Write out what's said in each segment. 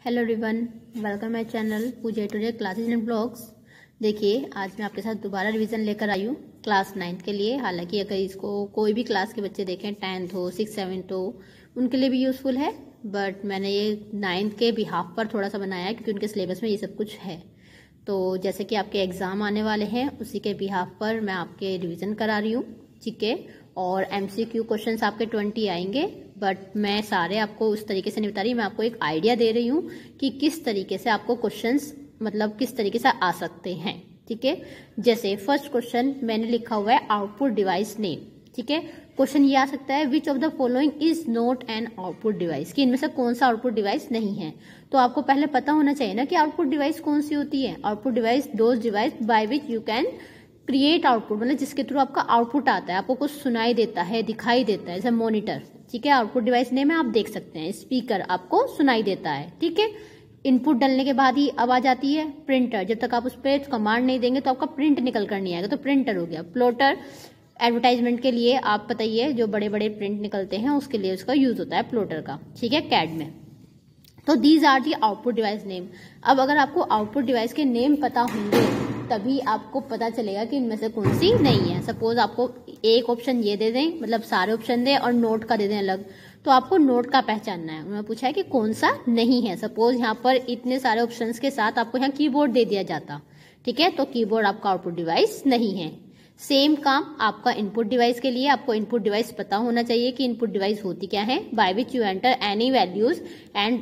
Hello everyone, welcome my channel Pooja today classes and blogs. देखिए, आज मैं आपके साथ दोबारा रिवीजन लेकर आई हूँ क्लास 9 के लिए। हालांकि अगर इसको कोई भी क्लास के बच्चे देखें, 10th हो, 6th 7th हो, उनके लिए भी यूज़फुल है। बट मैंने ये 9th के बिहाफ पर थोड़ा सा बनाया है क्योंकि उनके सिलेबस में ये सब कुछ है। तो जैसे कि आपके एग्ज़ाम आने वाले हैं, उसी के बिहाफ पर मैं आपके रिविज़न करा रही हूँ, ठीक है। और MCQ क्वेश्चंस आपके 20 आएंगे, बट मैं सारे आपको उस तरीके से नहीं बता रही। मैं आपको एक आइडिया दे रही हूँ कि किस तरीके से आपको क्वेश्चंस मतलब किस तरीके से आ सकते हैं, ठीक है। जैसे फर्स्ट क्वेश्चन मैंने लिखा हुआ है आउटपुट डिवाइस नेम, ठीक है। क्वेश्चन ये आ सकता है which of the following is not an output device, कि इनमें से कौन सा आउटपुट डिवाइस नहीं है। तो आपको पहले पता होना चाहिए ना कि आउटपुट डिवाइस कौन सी होती है। Output device those device by which you can create output, मतलब जिसके थ्रू आपका आउटपुट आता है, आपको कुछ सुनाई देता है, दिखाई देता है, जैसे मॉनिटर, ठीक है। आउटपुट डिवाइस नेम है, आप देख सकते हैं। स्पीकर आपको सुनाई देता है, ठीक है। इनपुट डालने के बाद ही आवाज आती है। प्रिंटर, जब तक आप उस पर कमांड नहीं देंगे तो आपका प्रिंट निकल कर नहीं आएगा, तो प्रिंटर हो गया। प्लॉटर, एडवर्टाइजमेंट के लिए आप बताइए, जो बड़े बड़े प्रिंट निकलते हैं उसके लिए उसका यूज होता है प्लॉटर का, ठीक है, कैड में। तो these are the output device name. अब अगर आपको आउटपुट डिवाइस के नेम पता होंगे तभी आपको पता चलेगा कि इनमें से कौन सी नहीं है। सपोज आपको एक ऑप्शन ये दे दें, मतलब सारे ऑप्शन दें और नोट का दे दें अलग, तो आपको नोट का पहचानना है। उन्होंने पूछा है कि कौन सा नहीं है। सपोज यहाँ पर इतने सारे ऑप्शंस के साथ आपको यहाँ कीबोर्ड दे दिया जाता, ठीक है, तो कीबोर्ड आपका आउटपुट डिवाइस नहीं है। सेम काम आपका इनपुट डिवाइस के लिए। आपको इनपुट डिवाइस पता होना चाहिए कि इनपुट डिवाइस होती क्या है। By which you enter any values and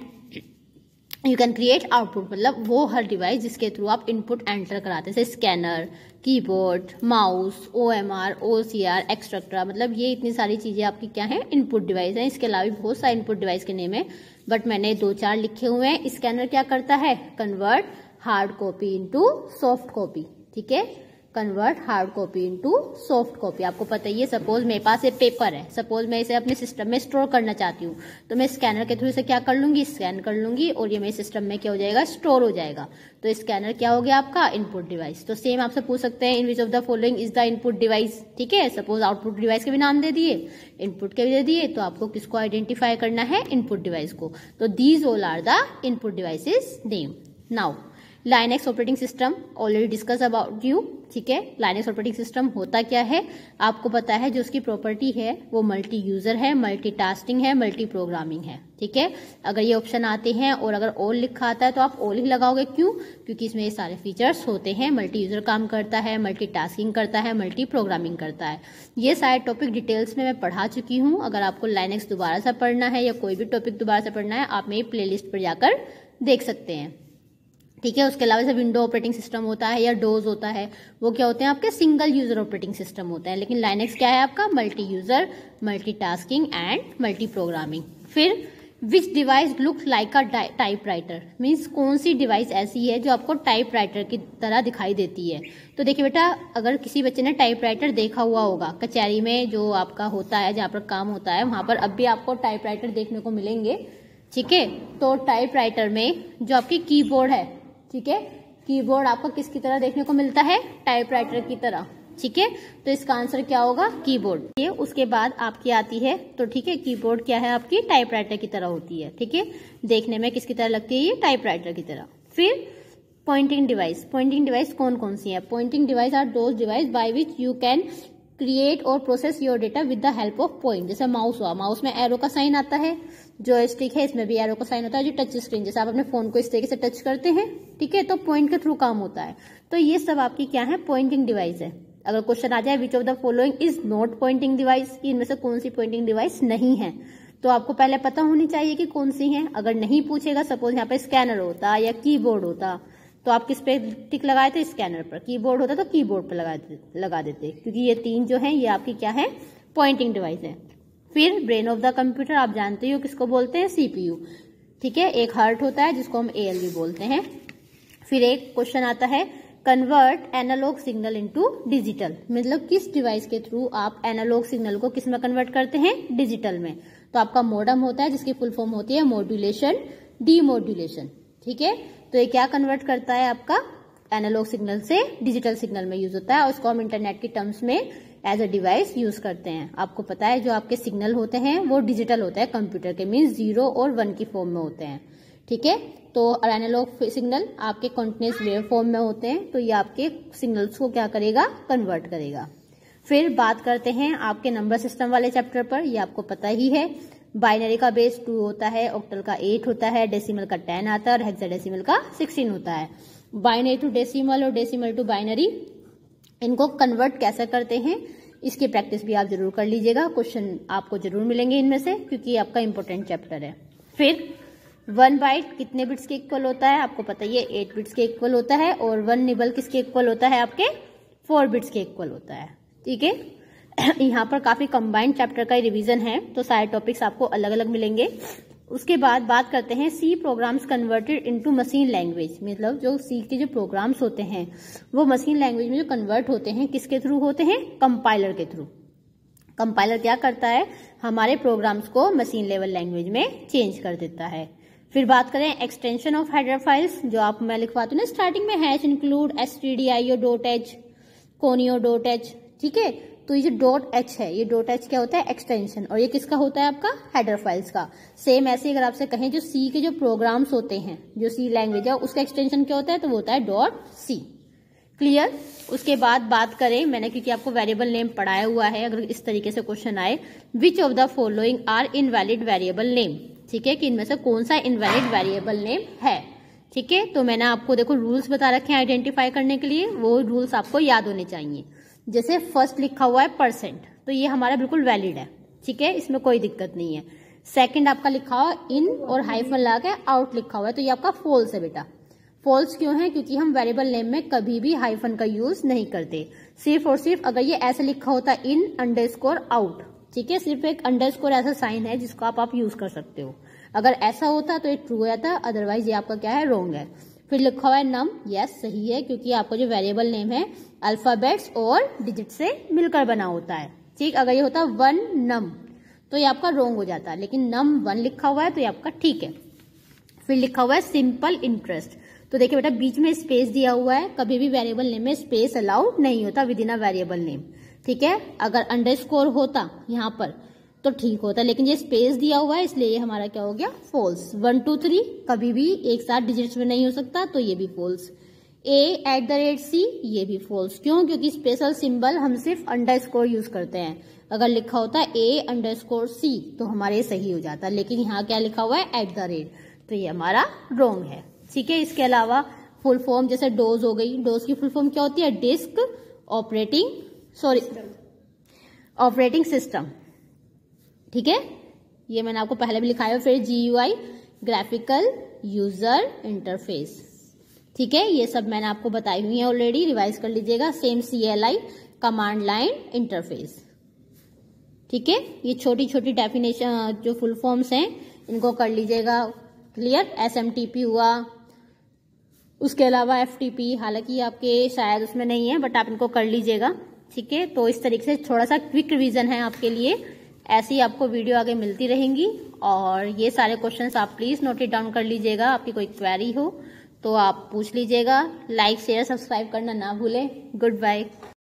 you can create output, मतलब वो हर डिवाइस जिसके थ्रू आप इनपुट एंटर कराते हैं, जैसे scanner, keyboard, mouse, OMR, OCR, etcetera. मतलब ये इतनी सारी चीजें आपकी क्या है, इनपुट डिवाइस है। इसके अलावा भी बहुत सारे इनपुट डिवाइस के नेम है, बट मैंने 2-4 लिखे हुए हैं। स्कैनर क्या करता है, convert hard copy into soft copy, ठीक है, convert hard copy into soft copy. आपको पता ही है। सपोज मेरे पास एक पेपर है, सपोज मैं इसे अपने सिस्टम में स्टोर करना चाहती हूँ, तो मैं स्कैनर के थ्रू इसे क्या कर लूंगी, स्कैन कर लूंगी और ये मेरे सिस्टम में क्या हो जाएगा, स्टोर हो जाएगा। तो स्कैनर क्या हो गया आपका, इनपुट डिवाइस। तो सेम आपसे पूछ सकते हैं in which of the following is the input device, ठीक है। सपोज आउटपुट डिवाइस के भी नाम दे दिए, इनपुट के भी दे दिए, तो आपको किसको आइडेंटिफाई करना है, इनपुट डिवाइस को। तो these all are the input devices name. Now Linux operating system already discuss about you, ठीक है। लाइनेक्स ऑपरेटिंग सिस्टम होता क्या है आपको पता है। जो उसकी प्रॉपर्टी है वो मल्टी यूजर है, मल्टीटास्किंग है, मल्टी प्रोग्रामिंग है, ठीक है। अगर ये ऑप्शन आते हैं और अगर ऑल लिखा आता है तो आप ऑल ही लगाओगे। क्यों? क्योंकि इसमें ये सारे फीचर्स होते हैं। मल्टी यूजर काम करता है, मल्टीटास्किंग करता है, मल्टी प्रोग्रामिंग करता है। ये सारे टॉपिक डिटेल्स में मैं पढ़ा चुकी हूँ। अगर आपको लाइनेक्स दोबारा से पढ़ना है या कोई भी टॉपिक दोबारा से पढ़ना है, आप मेरी प्लेलिस्ट पर जाकर देख सकते हैं, ठीक है। उसके अलावा जैसे विंडो ऑपरेटिंग सिस्टम होता है या डोज होता है, वो क्या होते हैं आपके सिंगल यूजर ऑपरेटिंग सिस्टम होता है। लेकिन लाइनेक्स क्या है आपका, multi user, multitasking and multi programming. फिर which device look like a typewriter, means कौन सी डिवाइस ऐसी है जो आपको टाइपराइटर की तरह दिखाई देती है। तो देखिए बेटा, अगर किसी बच्चे ने टाइपराइटर देखा हुआ होगा, कचहरी में जो आपका होता है, जहाँ पर काम होता है, वहां पर अब भी आपको टाइपराइटर देखने को मिलेंगे, ठीक है। तो टाइपराइटर में जो आपकी कीबोर्ड है, ठीक है, कीबोर्ड आपको किसकी तरह देखने को मिलता है, टाइपराइटर की तरह, ठीक है। तो इसका आंसर क्या होगा, कीबोर्ड। ये उसके बाद आपकी आती है, तो ठीक है, कीबोर्ड क्या है आपकी, टाइपराइटर की तरह होती है, ठीक है। देखने में किसकी तरह लगती है, ये टाइपराइटर की तरह। फिर पॉइंटिंग डिवाइस। पॉइंटिंग डिवाइस कौन कौन सी है? Pointing device are those device by which you can create or process your data with the help of point. जैसे माउस हुआ, माउस में एरो का साइन आता है, जो स्टिक है इसमें भी एरो का साइन होता है। जो टच स्क्रीन, जैसे आप अपने फोन को इस तरीके से टच करते हैं, ठीक है, तो पॉइंट के थ्रू काम होता है। तो ये सब आपकी क्या है, पॉइंटिंग डिवाइस है। अगर क्वेश्चन आ जाए which of the following is not pointing device, कि इनमें से कौन सी पॉइंटिंग डिवाइस नहीं है, तो आपको पहले पता होनी चाहिए कि कौन सी है। अगर नहीं पूछेगा, सपोज यहाँ पे स्कैनर होता या कीबोर्ड होता, तो आप किस पे टिक लगाए थे, स्कैनर पर। कीबोर्ड होता तो कीबोर्ड पर लगा देते, क्योंकि ये तीन जो है ये आपकी क्या है, पॉइंटिंग डिवाइस है। फिर ब्रेन ऑफ द कंप्यूटर, आप जानते हो किसको बोलते हैं, CPU, ठीक है। एक हार्ट होता है जिसको हम ALU बोलते हैं। फिर एक क्वेश्चन आता है convert analogue signal into digital, मतलब किस डिवाइस के थ्रू आप एनालॉग सिग्नल को किस में कन्वर्ट करते हैं, डिजिटल में। तो आपका मॉडम होता है जिसकी फुल फॉर्म होती है मॉड्यूलेशन, डीमॉड्यूलेशन, ठीक है। तो ये क्या कन्वर्ट करता है आपका, एनालॉग सिग्नल से डिजिटल सिग्नल में यूज होता है, और उसको हम इंटरनेट की टर्म्स में एज अ डिवाइस यूज करते हैं। आपको पता है जो आपके सिग्नल होते हैं वो डिजिटल होते हैं कंप्यूटर के, मीन्स 0 और 1 की फॉर्म में होते हैं, ठीक है। तो एनालॉग सिग्नल आपके कॉन्टिन्यूस वेव फॉर्म में होते हैं, तो ये आपके सिग्नल्स को क्या करेगा, कन्वर्ट करेगा। फिर बात करते हैं आपके नंबर सिस्टम वाले चैप्टर पर। ये आपको पता ही है, बाइनरी का बेस 2 होता है, ऑक्टल का 8 होता है, डेसिमल का 10 आता है और हेक्साडेसिमल का 16 होता है। बाइनरी टू डेसिमल और डेसिमल टू बाइनरी, इनको कन्वर्ट कैसे करते हैं इसकी प्रैक्टिस भी आप जरूर कर लीजिएगा। क्वेश्चन आपको जरूर मिलेंगे इनमें से, क्योंकि ये आपका इंपॉर्टेंट चैप्टर है। फिर 1 बाइट कितने बिट्स के इक्वल होता है, आपको पता ही है 8 बिट्स के इक्वल होता है। और 1 निबल किसके इक्वल होता है, आपके 4 बिट्स के इक्वल होता है। ठीक है, यहाँ पर काफी कंबाइंड चैप्टर का रिवीजन है, तो सारे टॉपिक्स आपको अलग अलग मिलेंगे। उसके बाद बात करते हैं C programs converted into machine language, मतलब जो सी के जो प्रोग्राम्स होते हैं वो मशीन लैंग्वेज में जो कन्वर्ट होते हैं किसके थ्रू होते हैं, कंपाइलर के थ्रू। कंपाइलर क्या करता है, हमारे प्रोग्राम्स को मशीन लेवल लैंग्वेज में चेंज कर देता है। फिर बात करें एक्सटेंशन ऑफ हेडर फाइल्स, जो आप मैं लिखवाती हूँ ना स्टार्टिंग में, हैश इंक्लूड stdio.h conio.h, ठीक है। तो ये जो .h है, ये .h क्या होता है, एक्सटेंशन, और ये किसका होता है, आपका हेडर फाइल्स का। सेम ऐसे अगर आपसे कहें जो सी के जो प्रोग्राम्स होते हैं, जो सी लैंग्वेज है उसका एक्सटेंशन क्या होता है, तो वो होता है .c। क्लियर। उसके बाद बात करें, मैंने क्योंकि आपको वेरिएबल नेम पढ़ाया हुआ है, अगर इस तरीके से क्वेश्चन आए, which of the following are invalid variable name, ठीक है, कि इनमें से कौन सा इनवैलिड वेरिएबल नेम है। ठीक है, तो मैंने आपको देखो रूल्स बता रखे हैं आइडेंटिफाई करने के लिए, वो रूल्स आपको याद होने चाहिए। जैसे फर्स्ट लिखा हुआ है %, तो ये हमारा बिल्कुल वैलिड है, ठीक है, इसमें कोई दिक्कत नहीं है। सेकंड आपका लिखा हुआ इन और हाइफन लगा के आउट लिखा हुआ है, तो ये आपका फॉल्स है बेटा। फॉल्स क्यों है, क्योंकि हम वेरिएबल नेम में कभी भी हाइफन का यूज नहीं करते। सिर्फ और सिर्फ अगर ये ऐसे लिखा होता इन अंडरस्कोर आउट, ठीक है, सिर्फ एक अंडरस्कोर ऐसा साइन है जिसको आप यूज कर सकते हो। अगर ऐसा होता तो ये ट्रू हो जाता, अदरवाइज ये आपका क्या है, रॉन्ग है। फिर लिखा हुआ है नम, यस सही है, क्योंकि आपका जो वेरिएबल नेम है अल्फाबेट्स और डिजिट से मिलकर बना होता है। ठीक, अगर ये होता 1 नम तो ये आपका रॉन्ग हो जाता है, लेकिन नम 1 लिखा हुआ है तो ये आपका ठीक है। फिर लिखा हुआ है सिंपल इंटरेस्ट, तो देखिए बेटा बीच में स्पेस दिया हुआ है, कभी भी वेरिएबल नेम में स्पेस अलाउड नहीं होता within a variable name. ठीक है, अगर अंडरस्कोर होता यहाँ पर तो ठीक होता, लेकिन ये स्पेस दिया हुआ है इसलिए ये हमारा क्या हो गया, फॉल्स। 1 2 3 कभी भी एक साथ डिजिट्स में नहीं हो सकता, तो ये भी फॉल्स। a@c ये भी फॉल्स, क्यों, क्योंकि स्पेशल सिंबल हम सिर्फ अंडरस्कोर यूज करते हैं। अगर लिखा होता है a_c तो हमारे सही हो जाता, लेकिन यहाँ क्या लिखा हुआ है @ तो ये हमारा रॉन्ग है। ठीक है, इसके अलावा फुल फॉर्म जैसे डोज हो गई, डोज की फुल फॉर्म क्या होती है, डिस्क ऑपरेटिंग सिस्टम। ठीक है, ये मैंने आपको पहले भी लिखाया है। फिर GUI ग्राफिकल यूजर इंटरफेस, ठीक है, ये सब मैंने आपको बताई हुई है ऑलरेडी, रिवाइज कर लीजिएगा। Same CLI command line interface. ठीक है, ये छोटी छोटी डेफिनेशन जो फुल फॉर्म्स हैं इनको कर लीजिएगा क्लियर। SMTP हुआ, उसके अलावा FTP, हालांकि आपके शायद उसमें नहीं है बट आप इनको कर लीजिएगा। ठीक है, तो इस तरीके से थोड़ा सा क्विक रिवीजन है आपके लिए, ऐसी आपको वीडियो आगे मिलती रहेंगी। और ये सारे क्वेश्चंस आप प्लीज नोट इट डाउन कर लीजिएगा, आपकी कोई क्वेरी हो तो आप पूछ लीजिएगा। लाइक शेयर सब्सक्राइब करना ना भूलें। Good bye.